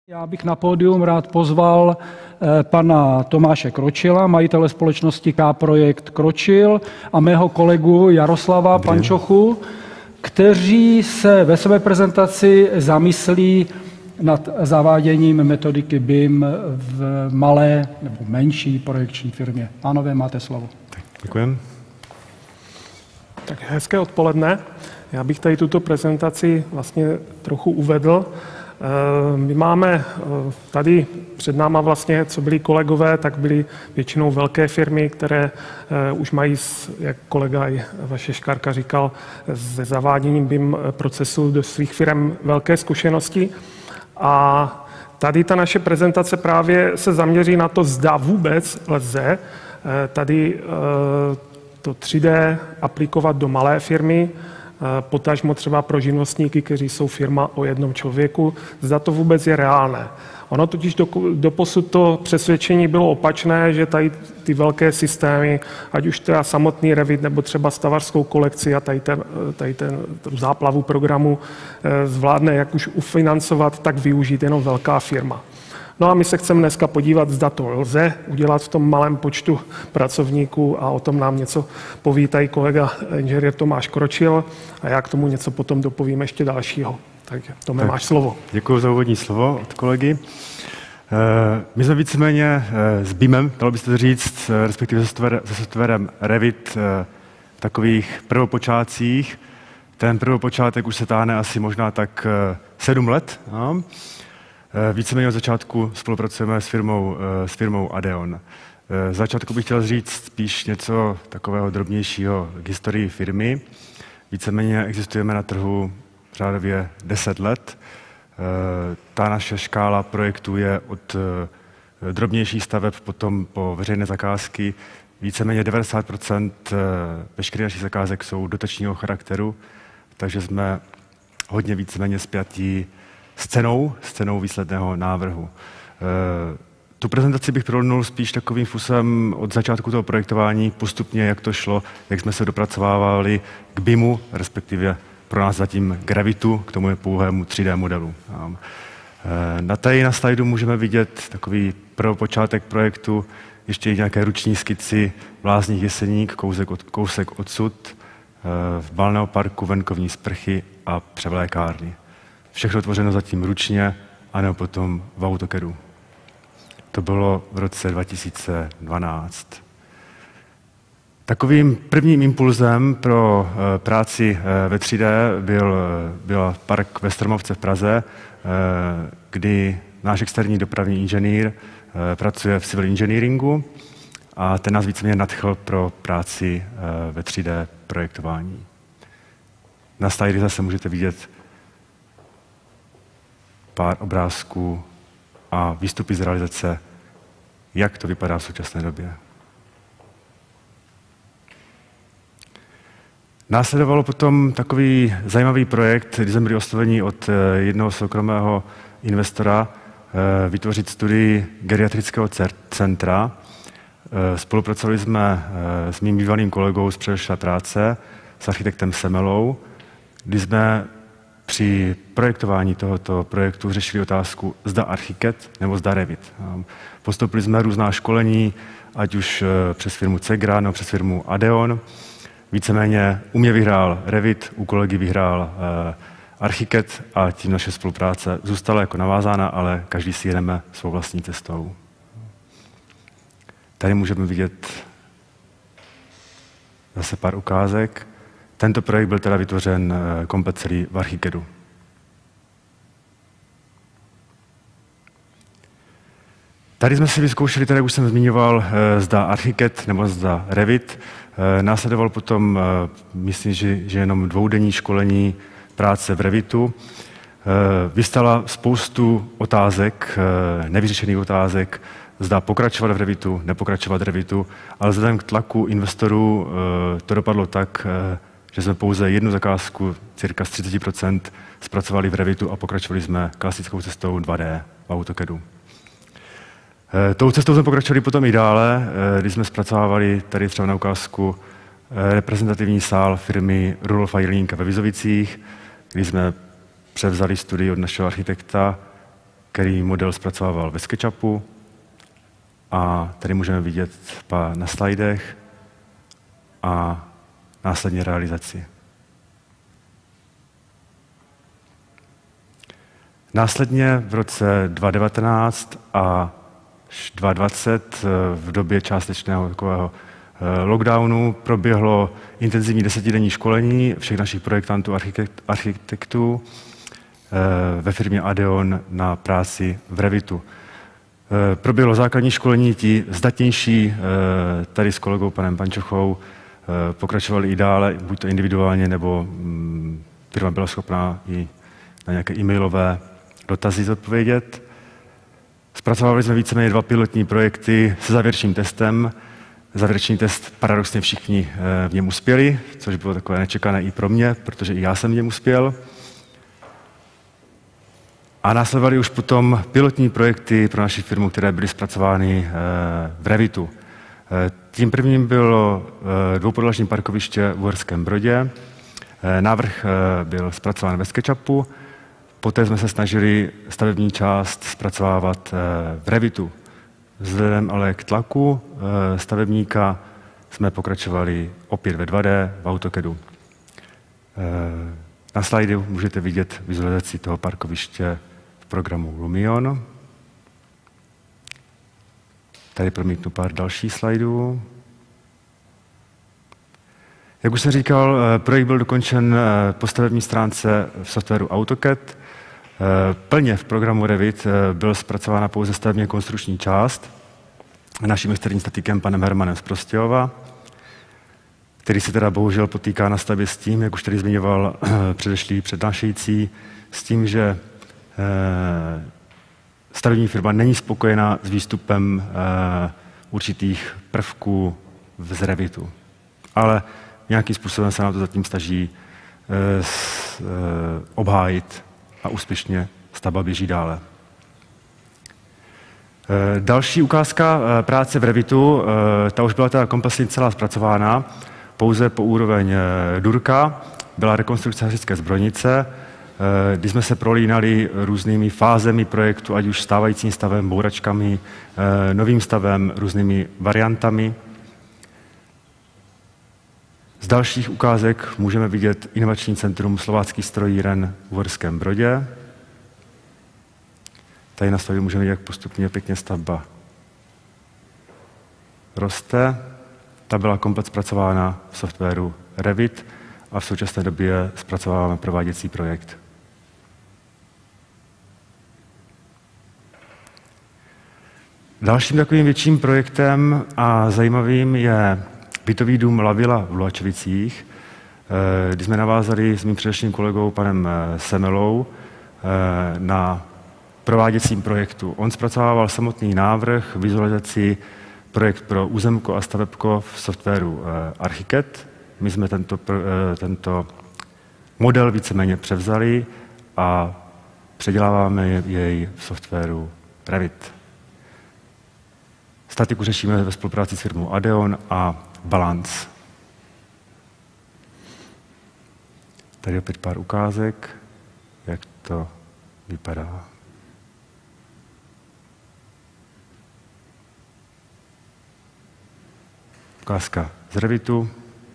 Já bych na pódium rád pozval pana Tomáše Kročila, majitele společnosti K-Projekt Kročil, a mého kolegu Jaroslava Pančochu, kteří se ve své prezentaci zamyslí nad zaváděním metodiky BIM v malé nebo menší projekční firmě. Pánové, máte slovo. Děkujeme. Tak hezké odpoledne. Já bych tady tuto prezentaci vlastně trochu uvedl. My máme tady před náma vlastně, co byli kolegové, tak byly většinou velké firmy, které už mají, jak kolega i vaše Škárka říkal, se zaváděním BIM procesu do svých firm velké zkušenosti. A tady ta naše prezentace právě se zaměří na to, zda vůbec lze tady to 3D aplikovat do malé firmy, potažmo třeba pro živnostníky, kteří jsou firma o jednom člověku, zda to vůbec je reálné. Ono totiž doposud to přesvědčení bylo opačné, že tady ty velké systémy, ať už teda samotný Revit nebo třeba stavařskou kolekci a tady ten záplavu programu zvládne jak už ufinancovat, tak využít jenom velká firma. No a my se chceme dneska podívat, zda to lze udělat v tom malém počtu pracovníků, a o tom nám něco poví tady kolega inženýr Tomáš Kročil a já k tomu něco potom dopovím ještě dalšího. Takže Tome, máš slovo. Děkuji za úvodní slovo od kolegy. My jsme víceméně s BIMem, dalo byste říct, respektive se softwarem Revit v takových prvopočátcích. Ten prvopočátek už se táhne asi možná tak 7 let. No. Víceméně od začátku spolupracujeme s firmou Adeon. Z začátku bych chtěl říct spíš něco takového drobnějšího k historii firmy. Víceméně existujeme na trhu řádově 10 let. Ta naše škála projektů je od drobnějších staveb potom po veřejné zakázky. Víceméně 90% veškerých našich zakázek jsou dotačního charakteru, takže jsme hodně víceméně spjatí s cenou výsledného návrhu. Tu prezentaci bych prolnul spíš takovým způsobem od začátku toho projektování, postupně, jak to šlo, jak jsme se dopracovávali k BIMu, respektive pro nás zatím k Revitu, k tomu je pouhému 3D modelu. Na slajdu můžeme vidět takový prvopočátek projektu, ještě nějaké ruční skici v Lázních Jeseník, kousek odsud, v balného parku, venkovní sprchy a převlékárny. Všechno tvořeno zatím ručně, anebo potom v AutoCADu. To bylo v roce 2012. Takovým prvním impulzem pro práci ve 3D byl park ve Strmovce v Praze, kdy náš externí dopravní inženýr pracuje v civil engineeringu a ten nás víceméně nadchl pro práci ve 3D projektování. Na slajdy zase můžete vidět pár obrázků a výstupy z realizace, jak to vypadá v současné době. Následovalo potom takový zajímavý projekt, kdy jsme byli osloveni od jednoho soukromého investora vytvořit studii geriatrického centra. Spolupracovali jsme s mým bývalým kolegou z předešlé práce, s architektem Semelou, kdy jsme při projektování tohoto projektu řešili otázku, zda ArchiCAD nebo zda Revit. Postoupili jsme různá školení, ať už přes firmu Cegra nebo přes firmu Adeon. Víceméně u mě vyhrál Revit, u kolegy vyhrál ArchiCAD a tím naše spolupráce zůstala jako navázána, ale každý si jedeme svou vlastní cestou. Tady můžeme vidět zase pár ukázek. Tento projekt byl teda vytvořen komplet celý v ArchiCADu. Tady jsme si vyzkoušeli, jak už jsem zmiňoval, zda ArchiCAD nebo zda Revit. Následoval potom, myslím, že jenom 2denní školení práce v Revitu. Vystala spoustu otázek, nevyřešených otázek, zda pokračovat v Revitu, nepokračovat v Revitu, ale vzhledem k tlaku investorů to dopadlo tak, že jsme pouze jednu zakázku, cirka z 30%, zpracovali v Revitu a pokračovali jsme klasickou cestou 2D v AutoCADu. Tou cestou jsme pokračovali potom i dále, když jsme zpracovávali tady třeba na ukázku reprezentativní sál firmy Rudolfa Jelínka ve Vizovicích, kdy jsme převzali studii od našeho architekta, který model zpracovával ve SketchUpu. A tady můžeme vidět na slajdech a následně realizaci. Následně v roce 2019 a 2020 v době částečného takového lockdownu proběhlo intenzivní 10denní školení všech našich projektantů, architektů ve firmě Adeon na práci v Revitu. Proběhlo základní školení, ti zdatnější tady s kolegou panem Pančochou pokračovali i dále, buď to individuálně, nebo firma byla schopná i na nějaké e-mailové dotazy zodpovědět. Zpracovali jsme víceméně 2 pilotní projekty se závěrečným testem. Závěrečný test paradoxně všichni v něm uspěli, což bylo takové nečekané i pro mě, protože i já jsem v něm uspěl. A následovaly už potom pilotní projekty pro naši firmu, které byly zpracovány v Revitu. Tím prvním bylo dvoupodlažní parkoviště v Uherském Brodě. Návrh byl zpracován ve SketchUpu, poté jsme se snažili stavební část zpracovávat v Revitu. Vzhledem ale k tlaku stavebníka jsme pokračovali opět ve 2D v AutoCADu. Na slajdu můžete vidět vizualizaci toho parkoviště v programu Lumion. Tady promítnu pár dalších slajdů. Jak už jsem říkal, projekt byl dokončen po stavební stránce v softwaru AutoCAD. Plně v programu Revit byl zpracována pouze stavebně konstrukční část naším externím statikem panem Hermanem z Prostějova, který se teda bohužel potýká na stavbě s tím, jak už tady zmiňoval předešlý přednášející, s tím, že stavební firma není spokojená s výstupem určitých prvků z Revitu. Ale nějakým způsobem se nám to zatím snaží obhájit a úspěšně stavba běží dále. Další ukázka práce v Revitu, ta už byla teda komplexně celá zpracována, pouze po úroveň Durka, byla rekonstrukce hasičské zbrojnice, kdy jsme se prolínali různými fázemi projektu, ať už stávajícím stavem, bouračkami, novým stavem, různými variantami. Z dalších ukázek můžeme vidět inovační centrum Slováckých strojíren v Uherském Brodě. Tady na slajdu můžeme vidět, jak postupně pěkně stavba roste. Ta byla komplet zpracována v softwaru Revit a v současné době zpracováváme prováděcí projekt. Dalším takovým větším projektem a zajímavým je bytový dům La Villa v Luhačovicích, kdy jsme navázali s mým předešlým kolegou panem Semelou na prováděcím projektu. On zpracovával samotný návrh, vizualizaci, projekt pro územko a stavebko v softwaru Archicad. My jsme tento model víceméně převzali a předěláváme jej v softwaru Revit. Statiku řešíme ve spolupráci s firmou Adeon a Balance. Tady opět pár ukázek, jak to vypadá. Ukázka z Revitu.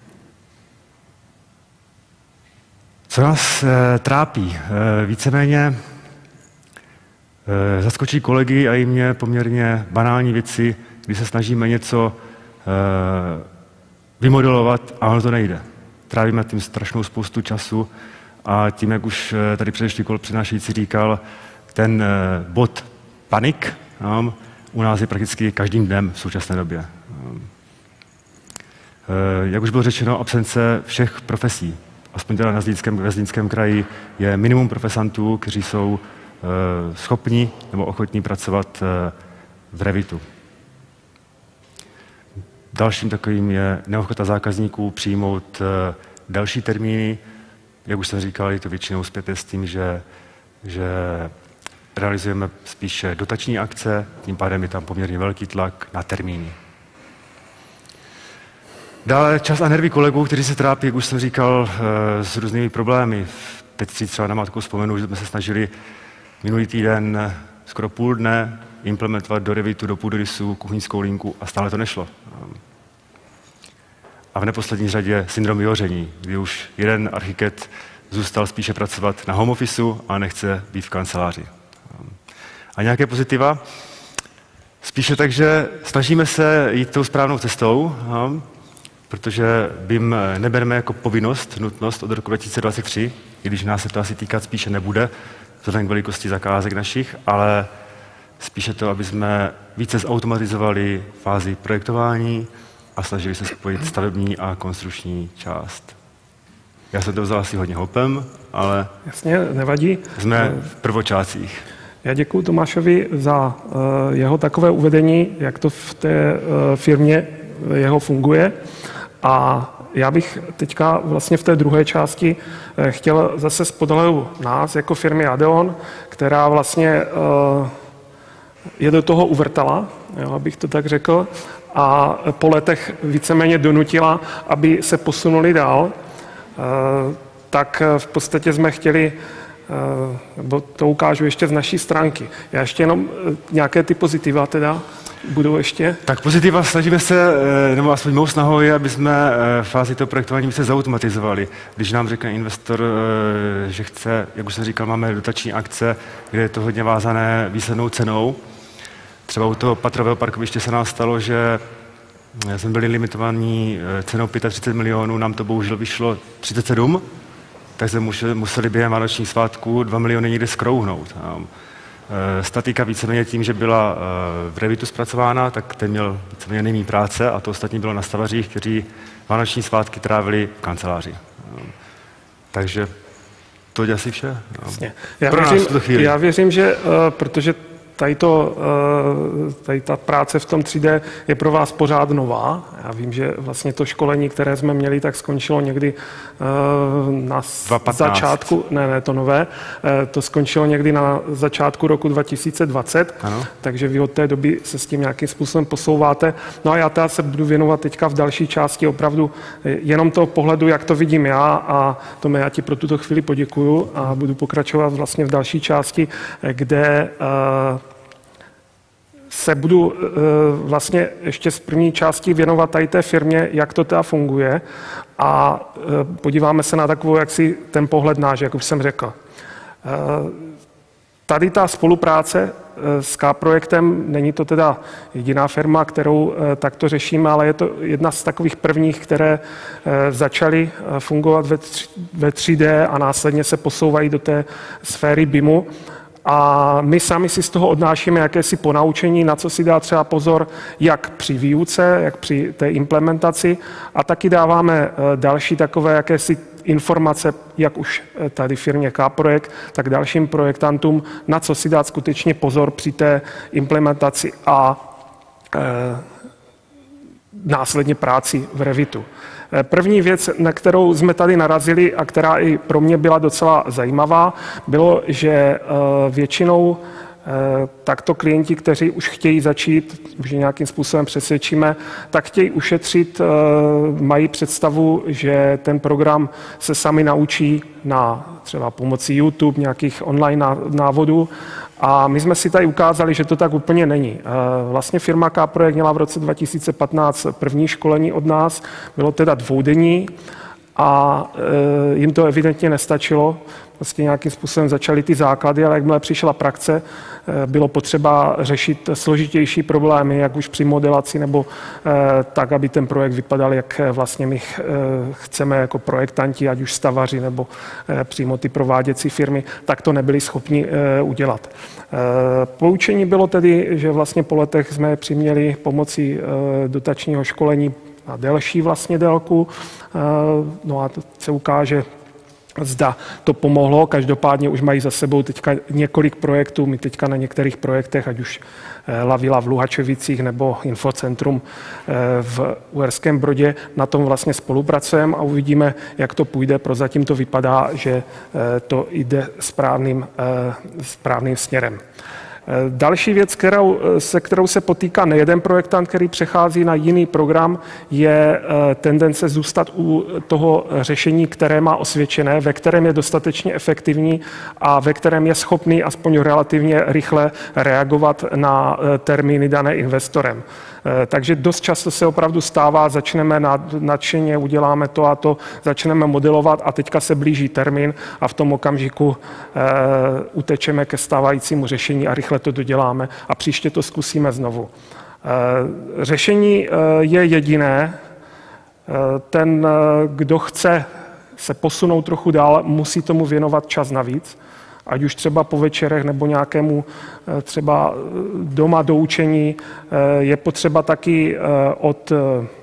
Co nás trápí? Víceméně zaskočí kolegy a i mě poměrně banální věci, kdy se snažíme něco vymodelovat a ono to nejde. Trávíme tím strašnou spoustu času a tím, jak už tady předešlý přednášející říkal, ten bod panik u nás je prakticky každým dnem v současné době. Jak už bylo řečeno, absence všech profesí. Aspoň teda ve Zlínském kraji je minimum profesantů, kteří jsou schopni nebo ochotní pracovat v Revitu. Dalším takovým je neochota zákazníků přijmout další termíny. Jak už jsem říkal, je to většinou zpěté s tím, že realizujeme spíše dotační akce, tím pádem je tam poměrně velký tlak na termíny. Dále čas a nervy kolegů, kteří se trápí, jak už jsem říkal, s různými problémy. Teď si třeba na matku vzpomenu, že jsme se snažili minulý týden skoro půl dne implementovat do Revitu, do půdorysu kuchyňskou linku a stále to nešlo. A v neposlední řadě syndrom vyhoření, kdy už jeden architekt zůstal spíše pracovat na home officeu a nechce být v kanceláři. A nějaké pozitiva? Spíše tak, že snažíme se jít tou správnou cestou, protože BIM nebereme jako povinnost, nutnost od roku 2023, i když nás se to asi týkat spíše nebude, vzhledem k velikosti zakázek našich, ale spíše to, aby jsme více zautomatizovali fázi projektování a snažili se spojit stavební a konstrukční část. Já jsem to vzal asi hodně hopem, ale jasně, nevadí. Jsme v prvočácích. Já děkuji Tomášovi za jeho takové uvedení, jak to v té firmě jeho funguje. A já bych teďka vlastně v té druhé části chtěl zase z pohledu nás jako firmy Adeon, která vlastně je do toho uvrtala, jo, abych to tak řekl, a po letech víceméně donutila, aby se posunuli dál, tak v podstatě jsme chtěli, nebo to ukážu ještě z naší stránky. Já ještě jenom nějaké ty pozitiva teda budou ještě. Tak pozitiva snažíme se, nebo aspoň mou snahou je, aby jsme v fázi toho projektování se zautomatizovali. Když nám řekne investor, že chce, jak už jsem říkal, máme dotační akce, kde je to hodně vázané výslednou cenou. Třeba u toho patrového parkoviště se nám stalo, že jsme byli limitovaní cenou 35 milionů, nám to bohužel vyšlo 37, tak jsme museli během vánočních svátků 2 miliony někde skrouhnout. Statika víceméně tím, že byla v Revitu zpracována, tak ten měl víceméně nejméně práce a to ostatní bylo na stavařích, kteří vánoční svátky trávili v kanceláři. Takže to je asi vše. Já věřím, že protože tady ta práce v tom 3D je pro vás pořád nová. Já vím, že vlastně to školení, které jsme měli, tak skončilo někdy na 2015. začátku, ne, to nové, to skončilo někdy na začátku roku 2020, ano. Takže vy od té doby se s tím nějakým způsobem posouváte. No a já teda se budu věnovat teďka v další části opravdu jenom toho pohledu, jak to vidím já, a Tome, já ti pro tuto chvíli poděkuju a budu pokračovat vlastně v další části, kde se budu vlastně ještě z první části věnovat tady té firmě, jak to teda funguje, a podíváme se na takovou, jaksi ten pohled náš, jak už jsem řekl. Tady ta spolupráce s K-projektem, není to teda jediná firma, kterou takto řešíme, ale je to jedna z takových prvních, které začaly fungovat ve 3D a následně se posouvají do té sféry BIMu. A my sami si z toho odnášíme jakési ponaučení, na co si dá třeba pozor, jak při výuce, jak při té implementaci, a taky dáváme další takové jakési informace, jak už tady firmě K-projekt, tak dalším projektantům, na co si dát skutečně pozor při té implementaci a následně práci v Revitu. První věc, na kterou jsme tady narazili a která i pro mě byla docela zajímavá, bylo, že většinou takto klienti, kteří už chtějí začít, už nějakým způsobem přesvědčíme, tak chtějí ušetřit, mají představu, že ten program se sami naučí na třeba pomocí YouTube, nějakých online návodů. A my jsme si tady ukázali, že to tak úplně není. Vlastně firma K-projekt měla v roce 2015 první školení od nás, bylo teda dvoudenní a jim to evidentně nestačilo. Vlastně nějakým způsobem začaly ty základy, ale jakmile přišla praxe, bylo potřeba řešit složitější problémy, jak už při modelaci, nebo tak, aby ten projekt vypadal, jak vlastně my chceme jako projektanti, ať už stavaři, nebo přímo ty prováděcí firmy, tak to nebyli schopni udělat. Poučení bylo tedy, že vlastně po letech jsme přiměli pomocí dotačního školení na delší vlastně délku, no a to se ukáže, zda to pomohlo. Každopádně už mají za sebou teďka několik projektů. My teďka na některých projektech, ať už Lavila v Luhačovicích nebo Infocentrum v Uherském Brodě, na tom vlastně spolupracujeme a uvidíme, jak to půjde. Prozatím to vypadá, že to jde správným směrem. Další věc, se kterou se potýká nejeden projektant, který přechází na jiný program, je tendence zůstat u toho řešení, které má osvědčené, ve kterém je dostatečně efektivní a ve kterém je schopný aspoň relativně rychle reagovat na termíny dané investorem. Takže dost často se opravdu stává, začneme nadšeně, uděláme to a to, začneme modelovat a teďka se blíží termín a v tom okamžiku utečeme ke stávajícímu řešení a rychle to doděláme a příště to zkusíme znovu. Řešení je jediné. Ten, kdo chce se posunout trochu dál, musí tomu věnovat čas navíc, ať už třeba po večerech nebo nějakému třeba doma doučení. Je potřeba taky od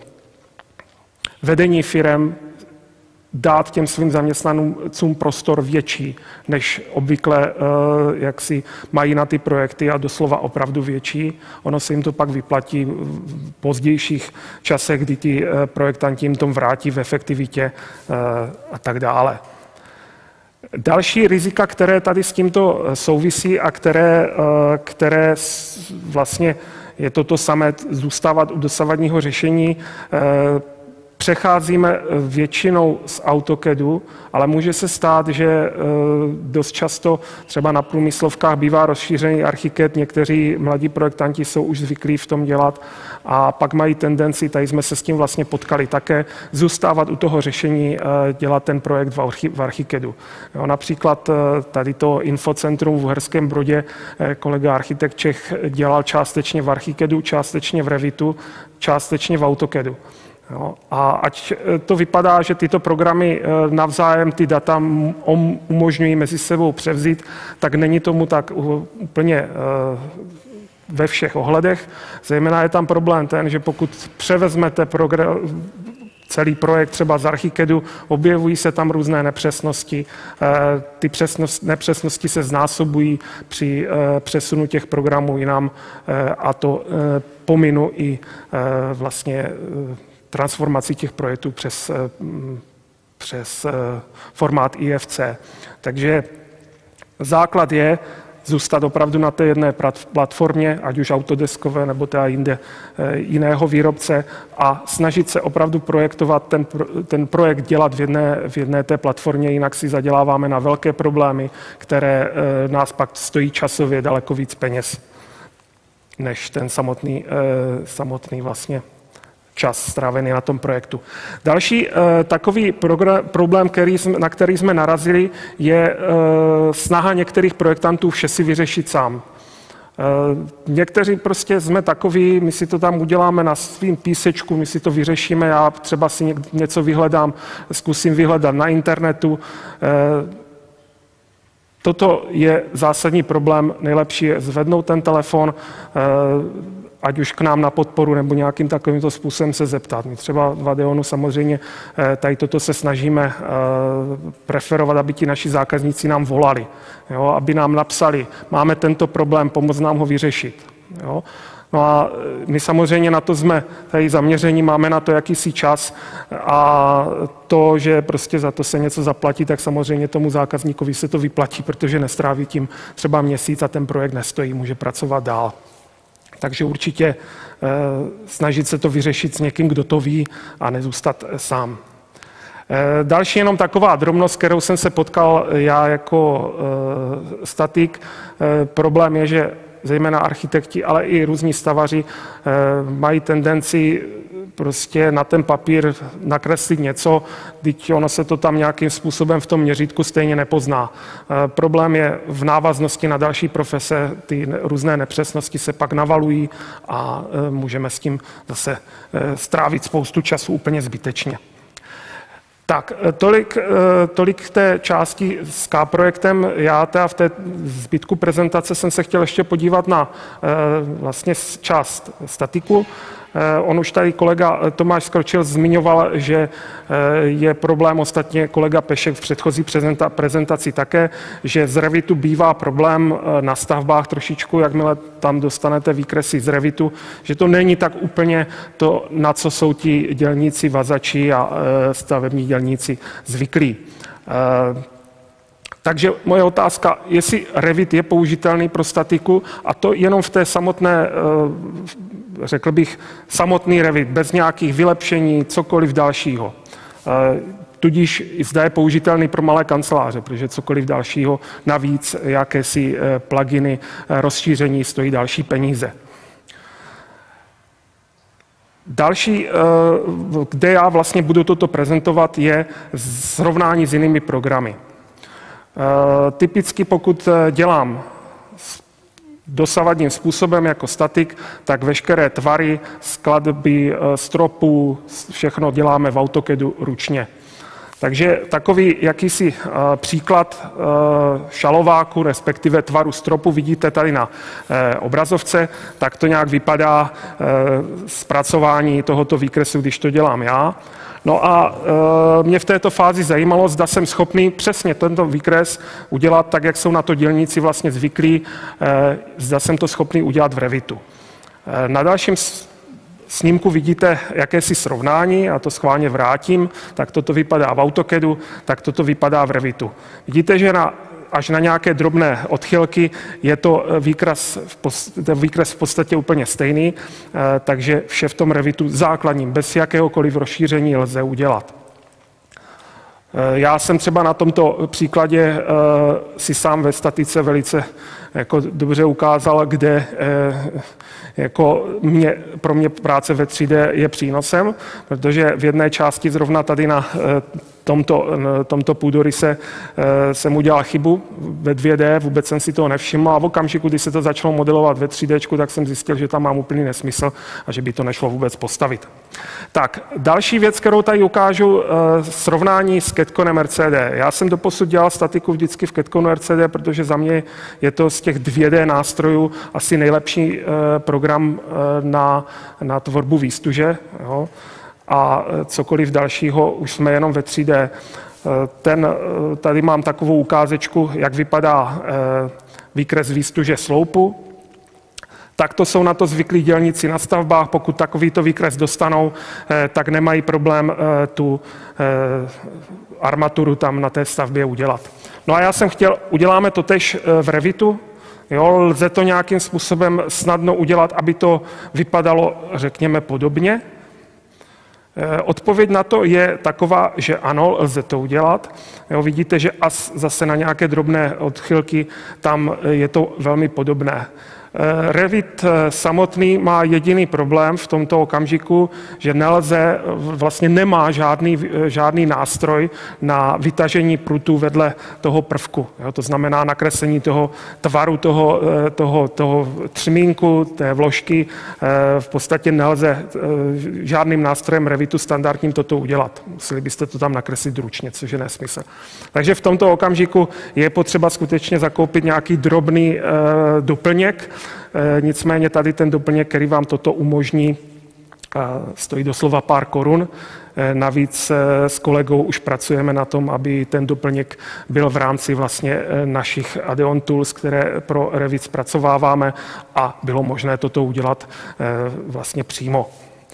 vedení firem dát těm svým zaměstnancům prostor větší, než obvykle jak si mají na ty projekty a doslova opravdu větší. Ono se jim to pak vyplatí v pozdějších časech, kdy ty projektanti jim to vrátí v efektivitě a tak dále. Další rizika, které tady s tímto souvisí a které vlastně je to samé zůstávat u dosavadního řešení, přecházíme většinou z AutoCADu, ale může se stát, že dost často třeba na průmyslovkách bývá rozšířený ArchiCAD, někteří mladí projektanti jsou už zvyklí v tom dělat a pak mají tendenci, tady jsme se s tím vlastně potkali také, zůstávat u toho řešení, dělat ten projekt v ArchiCADu. Jo, například tady to infocentrum v Uherském Brodě kolega architekt Čech dělal částečně v ArchiCADu, částečně v Revitu, částečně v AutoCADu. Jo, a ať to vypadá, že tyto programy navzájem ty data umožňují mezi sebou převzít, tak není tomu tak úplně ve všech ohledech. Zejména je tam problém ten, že pokud převezmete celý projekt třeba z ArchiCADu, objevují se tam různé nepřesnosti. Ty nepřesnosti se znásobují při přesunu těch programů jinam a to pominu i vlastně transformaci těch projektů přes formát IFC. Takže základ je zůstat opravdu na té jedné platformě, ať už autodeskové nebo teda jiného výrobce a snažit se opravdu projektovat ten projekt dělat v jedné té platformě, jinak si zaděláváme na velké problémy, které nás pak stojí časově daleko víc peněz, než ten samotný vlastně čas strávený na tom projektu. Další takový problém, na který jsme narazili, je snaha některých projektantů vše si vyřešit sám. Někteří prostě jsme takoví, my si to tam uděláme na svým písečku, my si to vyřešíme, já třeba si něco vyhledám, zkusím vyhledat na internetu. Toto je zásadní problém, nejlepší je zvednout ten telefon, ať už k nám na podporu nebo nějakým takovýmto způsobem se zeptat. My třeba v Adeonu samozřejmě tady toto se snažíme preferovat, aby ti naši zákazníci nám volali, jo, aby nám napsali, máme tento problém, pomoct nám ho vyřešit. Jo. No a my samozřejmě na to jsme tady zaměření, máme na to jakýsi čas a to, že prostě za to se něco zaplatí, tak samozřejmě tomu zákazníkovi se to vyplatí, protože nestráví tím třeba měsíc a ten projekt nestojí, může pracovat dál. Takže určitě snažit se to vyřešit s někým, kdo to ví a nezůstat sám. Další jenom taková drobnost, kterou jsem se potkal já jako statik. Problém je, že zejména architekti, ale i různí stavaři mají tendenci prostě na ten papír nakreslit něco, když ono se to tam nějakým způsobem v tom měřítku stejně nepozná. Problém je v návaznosti na další profese, ty různé nepřesnosti se pak navalují a můžeme s tím zase strávit spoustu času úplně zbytečně. Tak, tolik k té části s K-projektem. Já teda v té zbytku prezentace jsem se chtěl ještě podívat na vlastně část statiku. On už tady kolega Tomáš Skročil zmiňoval, že je problém, ostatně kolega Pešek v předchozí prezentaci také, že z Revitu bývá problém na stavbách trošičku, jakmile tam dostanete výkresy z Revitu, že to není tak úplně to, na co jsou ti dělníci, vazači a stavební dělníci zvyklí. Takže moje otázka, jestli Revit je použitelný pro statiku a to jenom v té samotné, řekl bych, samotný Revit, bez nějakých vylepšení, cokoliv dalšího. Tudíž i zde je použitelný pro malé kanceláře, protože cokoliv dalšího navíc, jakési pluginy, rozšíření stojí další peníze. Další, kde já vlastně budu toto prezentovat, je srovnání s jinými programy. Typicky pokud dělám dosavadním způsobem jako statik, tak veškeré tvary, skladby, stropů, všechno děláme v AutoCADu ručně. Takže takový jakýsi příklad šalováku, respektive tvaru stropu, vidíte tady na obrazovce, tak to nějak vypadá zpracování tohoto výkresu, když to dělám já. No a mě v této fázi zajímalo, zda jsem schopný přesně tento výkres udělat tak, jak jsou na to dělníci vlastně zvyklí, zda jsem to schopný udělat v Revitu. Na dalším snímku vidíte jakési srovnání, já to schválně vrátím, tak toto vypadá v AutoCADu, tak toto vypadá v Revitu. Vidíte, že až na nějaké drobné odchylky je to výkres v podstatě úplně stejný, takže vše v tom Revitu základním, bez jakéhokoliv rozšíření lze udělat. Já jsem třeba na tomto příkladě si sám ve statice velice jako dobře ukázal, kde jako pro mě práce ve 3D je přínosem, protože v jedné části zrovna tady na tomto půdoryse jsem udělal chybu ve 2D, vůbec jsem si toho nevšiml a v okamžiku, kdy se to začalo modelovat ve 3D, tak jsem zjistil, že tam mám úplný nesmysl a že by to nešlo vůbec postavit. Tak, další věc, kterou tady ukážu, srovnání s CADCOnem RCD. Já jsem doposud dělal statiku vždycky v CADConu RCD, protože za mě je to z těch 2D nástrojů asi nejlepší program na tvorbu výstuže. Jo? A cokoliv dalšího už jsme jenom ve 3D. Tady mám takovou ukázečku, jak vypadá výkres výstuže sloupu. Takto jsou na to zvyklí dělníci na stavbách. Pokud takovýto výkres dostanou, tak nemají problém tu armaturu tam na té stavbě udělat. No a já jsem chtěl, uděláme to tež v Revitu. Jo, lze to nějakým způsobem snadno udělat, aby to vypadalo, řekněme, podobně. Odpověď na to je taková, že ano, lze to udělat. Jo, vidíte, že zase na nějaké drobné odchylky tam je to velmi podobné. Revit samotný má jediný problém v tomto okamžiku, že vlastně nemá žádný nástroj na vytažení prutů vedle toho prvku. Jo, to znamená nakreslení toho tvaru, toho třmínku, té vložky. V podstatě nelze žádným nástrojem Revitu standardním toto udělat. Museli byste to tam nakreslit ručně, což je nesmysl. Takže v tomto okamžiku je potřeba skutečně zakoupit nějaký drobný doplněk. Nicméně tady ten doplněk, který vám toto umožní, stojí doslova pár korun. Navíc s kolegou už pracujeme na tom, aby ten doplněk byl v rámci vlastně našich Adeon Tools, které pro Revit zpracováváme a bylo možné toto udělat vlastně přímo.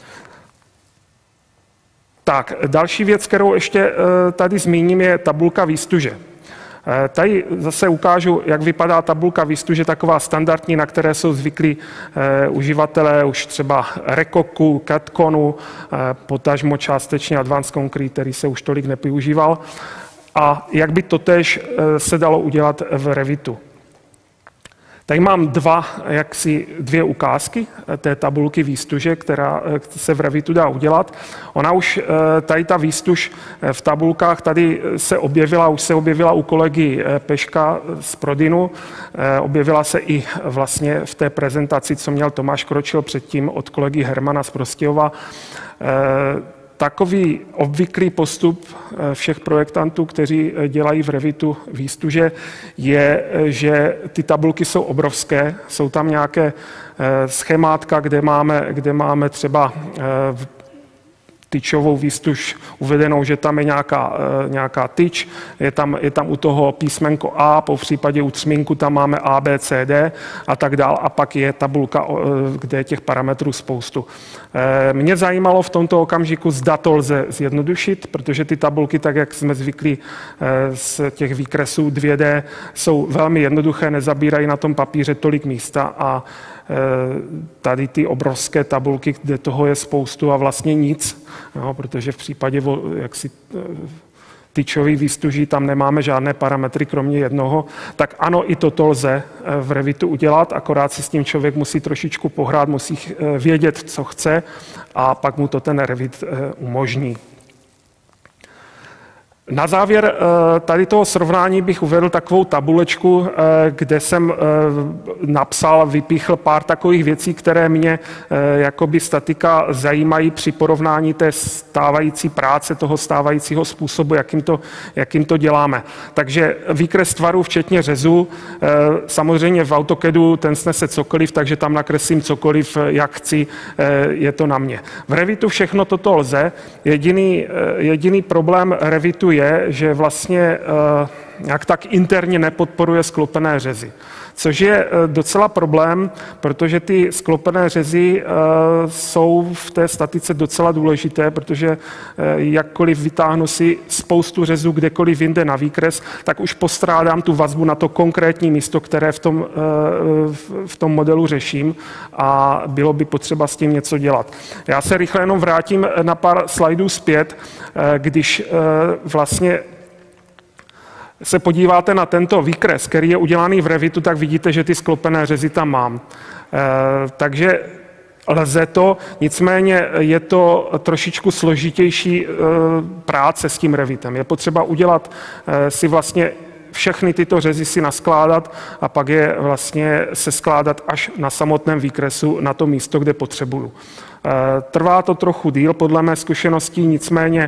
Tak, další věc, kterou ještě tady zmíním, je tabulka výstuže. Tady zase ukážu, jak vypadá tabulka výstuže, taková standardní, na které jsou zvyklí uživatelé už třeba Recoku, CADConu, potažmo částečně Advanced Concrete, který se už tolik nepoužíval. A jak by to též se dalo udělat v Revitu. Tady mám dvě ukázky té tabulky výstuže, která se v Revitu dá udělat. Ona už, tady ta výstuž v tabulkách, tady už se objevila u kolegy Peška z Prodinu, objevila se i vlastně v té prezentaci, co měl Tomáš Kročil předtím od kolegy Hermana z Prostějova. Takový obvyklý postup všech projektantů, kteří dělají v Revitu výstuže, je, že ty tabulky jsou obrovské. Jsou tam nějaké schémátka, kde máme třeba tyčovou výstuž uvedenou, že tam je nějaká tyč, je tam u toho písmenko A, po případě u třmínku tam máme A, B, C, D a tak dál a pak je tabulka, kde je těch parametrů spoustu. Mě zajímalo v tomto okamžiku, zda to lze zjednodušit, protože ty tabulky, tak jak jsme zvyklí z těch výkresů 2D, jsou velmi jednoduché, nezabírají na tom papíře tolik místa a tady ty obrovské tabulky, kde toho je spoustu a vlastně nic, jo, protože v případě jaksi tyčový výstuží tam nemáme žádné parametry kromě jednoho, tak ano, i toto lze v Revitu udělat, akorát si s tím člověk musí trošičku pohrát, musí vědět, co chce a pak mu to ten Revit umožní. Na závěr tady toho srovnání bych uvedl takovou tabulečku, kde jsem napsal, vypíchl pár takových věcí, které mě jakoby statika zajímají při porovnání té stávající práce, toho stávajícího způsobu, jakým to děláme. Takže výkres tvarů, včetně řezu, samozřejmě v AutoCADu ten snese cokoliv, takže tam nakreslím cokoliv, jak chci, je to na mě. V Revitu všechno toto lze. Jediný problém Revitu je, že vlastně jak tak interně nepodporuje sklopené řezy. Což je docela problém, protože ty sklopené řezy jsou v té statice docela důležité, protože jakkoliv vytáhnu si spoustu řezů kdekoliv jinde na výkres, tak už postrádám tu vazbu na to konkrétní místo, které v tom modelu řeším a bylo by potřeba s tím něco dělat. Já se rychle jenom vrátím na pár slajdů zpět, když vlastně se podíváte na tento výkres, který je udělaný v Revitu, tak vidíte, že ty sklopené řezy tam mám. Takže lze to, nicméně je to trošičku složitější práce s tím Revitem. Je potřeba udělat si vlastně všechny tyto řezy si naskládat a pak je vlastně seskládat až na samotném výkresu na to místo, kde potřebuju. Trvá to trochu díl podle mé zkušeností, nicméně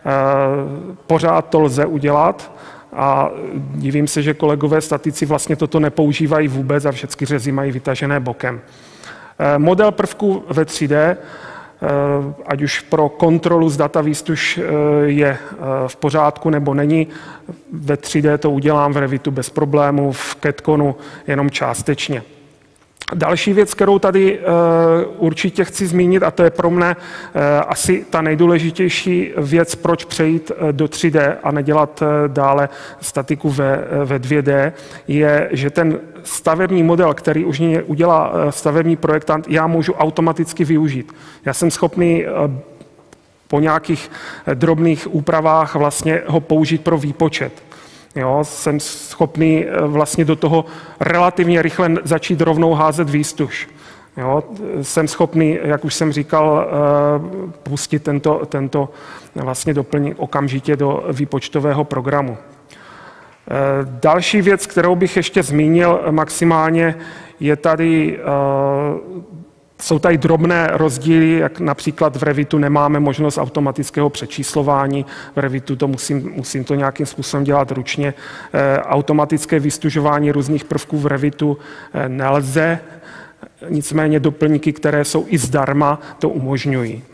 pořád to lze udělat. A divím se, že kolegové statici vlastně toto nepoužívají vůbec a všechny řezy mají vytažené bokem. Model prvků ve 3D, ať už pro kontrolu, zda ta výstuž je v pořádku nebo není, ve 3D to udělám v Revitu bez problémů, v CADconu jenom částečně. Další věc, kterou tady určitě chci zmínit, a to je pro mne asi ta nejdůležitější věc, proč přejít do 3D a nedělat dále statiku ve 2D, je, že ten stavební model, který už udělá stavební projektant, já můžu automaticky využít. Já jsem schopný po nějakých drobných úpravách vlastně ho použít pro výpočet. Jo, jsem schopný vlastně do toho relativně rychle začít rovnou házet výstuž. Jo, jsem schopný, jak už jsem říkal, pustit tento vlastně doplněk okamžitě do výpočtového programu. Další věc, kterou bych ještě zmínil maximálně, je tady jsou tady drobné rozdíly, jak například v Revitu nemáme možnost automatického přečíslování. V Revitu to musím to nějakým způsobem dělat ručně. Automatické vystužování různých prvků v Revitu nelze, nicméně doplňky, které jsou i zdarma, to umožňují.